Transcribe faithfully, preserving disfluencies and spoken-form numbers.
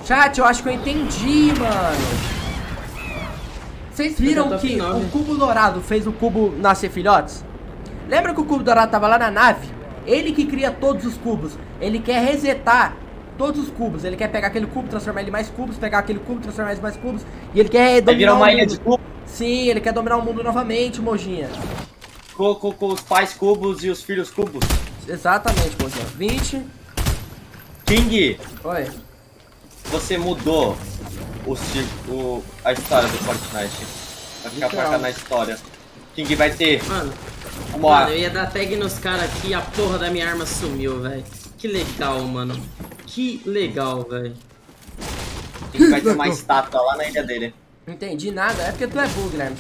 Chat, eu acho que eu entendi, mano. Vocês viram que o cubo dourado fez o cubo nascer filhotes? Lembra que o cubo dourado tava lá na nave? Ele que cria todos os cubos. Ele quer resetar todos os cubos. Ele quer pegar aquele cubo, transformar ele em mais cubos, pegar aquele cubo, transformar ele em mais cubos. E ele quer dominar. Vai virar uma o ilha mundo. de cubo? Sim, ele quer dominar o mundo novamente, Mojinha. Com, com, com os pais cubos e os filhos cubos. Exatamente, Mojinha. vinte. King, Oi. você mudou o, o, a história do Fortnite. Vai ficar pra cá na história. King vai ter. Mano, uma... mano, eu ia dar tag nos caras aqui e a porra da minha arma sumiu, velho. Que legal, mano. Que legal, velho. King vai ter uma estátua lá na ilha dele. Entendi nada. É porque tu é bug, Guilherme.